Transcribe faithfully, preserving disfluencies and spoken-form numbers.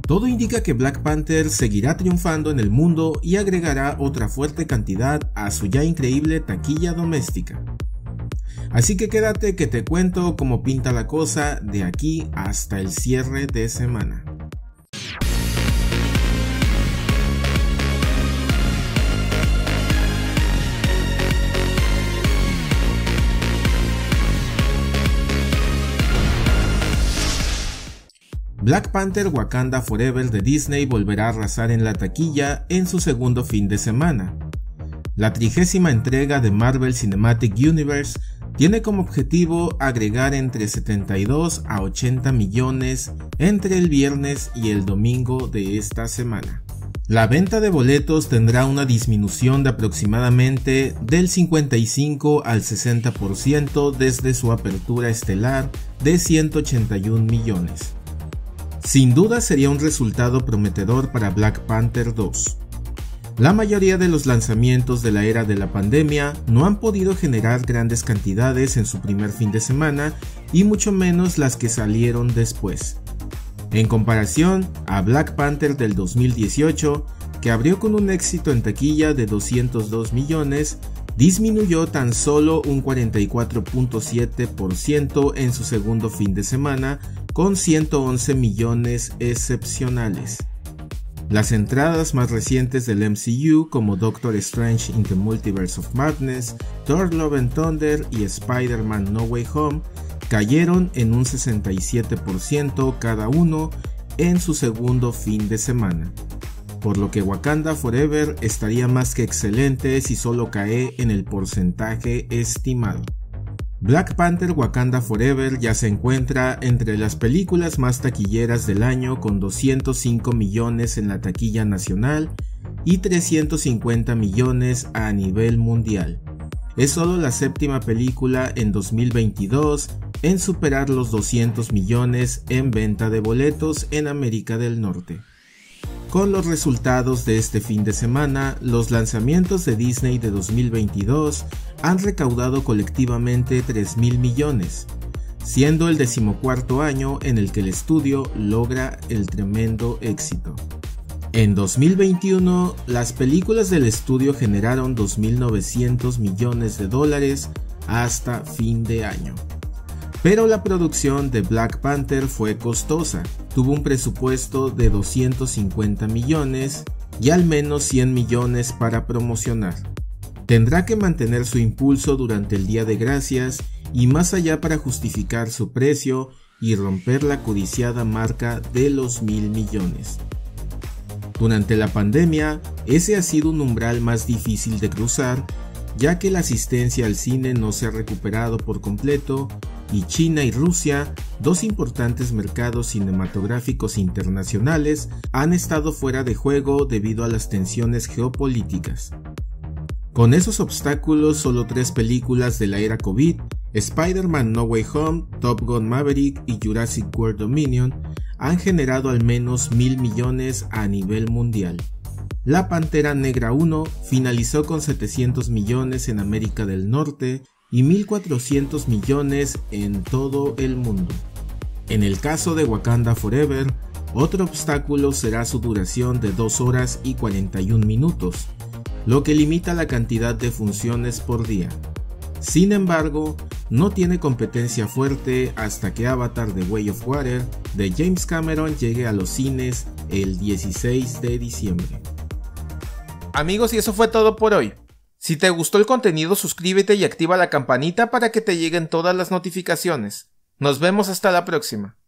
Todo indica que Black Panther seguirá triunfando en el mundo y agregará otra fuerte cantidad a su ya increíble taquilla doméstica. Así que quédate que te cuento cómo pinta la cosa de aquí hasta el cierre de semana. Black Panther Wakanda Forever de Disney volverá a arrasar en la taquilla en su segundo fin de semana. La trigésima entrega de Marvel Cinematic Universe tiene como objetivo agregar entre setenta y dos a ochenta millones entre el viernes y el domingo de esta semana. La venta de boletos tendrá una disminución de aproximadamente del cincuenta y cinco al sesenta por ciento desde su apertura estelar de ciento ochenta y un millones. Sin duda sería un resultado prometedor para Black Panther dos. La mayoría de los lanzamientos de la era de la pandemia no han podido generar grandes cantidades en su primer fin de semana y mucho menos las que salieron después. En comparación a Black Panther del dos mil dieciocho, que abrió con un éxito en taquilla de doscientos dos millones, disminuyó tan solo un cuarenta y cuatro punto siete por ciento en su segundo fin de semana, con ciento once millones excepcionales. Las entradas más recientes del M C U, como Doctor Strange in the Multiverse of Madness, Thor Love and Thunder y Spider-Man No Way Home, cayeron en un sesenta y siete por ciento cada uno en su segundo fin de semana, por lo que Wakanda Forever estaría más que excelente si solo cae en el porcentaje estimado. Black Panther Wakanda Forever ya se encuentra entre las películas más taquilleras del año, con doscientos cinco millones en la taquilla nacional y trescientos cincuenta millones a nivel mundial. Es solo la séptima película en dos mil veintidós en superar los doscientos millones en venta de boletos en América del Norte. Con los resultados de este fin de semana, los lanzamientos de Disney de dos mil veintidós han recaudado colectivamente tres mil millones, siendo el decimocuarto año en el que el estudio logra el tremendo éxito. En dos mil veintiuno, las películas del estudio generaron dos mil novecientos millones de dólares hasta fin de año. Pero la producción de Black Panther fue costosa, tuvo un presupuesto de doscientos cincuenta millones y al menos cien millones para promocionar. Tendrá que mantener su impulso durante el Día de Gracias y más allá para justificar su precio y romper la codiciada marca de los mil millones. Durante la pandemia, ese ha sido un umbral más difícil de cruzar, ya que la asistencia al cine no se ha recuperado por completo y China y Rusia, dos importantes mercados cinematográficos internacionales, han estado fuera de juego debido a las tensiones geopolíticas. Con esos obstáculos, solo tres películas de la era COVID, Spider-Man No Way Home, Top Gun Maverick y Jurassic World Dominion, han generado al menos mil millones a nivel mundial. La Pantera Negra uno finalizó con setecientos millones en América del Norte y mil cuatrocientos millones en todo el mundo. En el caso de Wakanda Forever, otro obstáculo será su duración de dos horas y cuarenta y un minutos, lo que limita la cantidad de funciones por día. Sin embargo, no tiene competencia fuerte hasta que Avatar The Way of Water de James Cameron llegue a los cines el dieciséis de diciembre. Amigos, y eso fue todo por hoy. Si te gustó el contenido, suscríbete y activa la campanita para que te lleguen todas las notificaciones. Nos vemos hasta la próxima.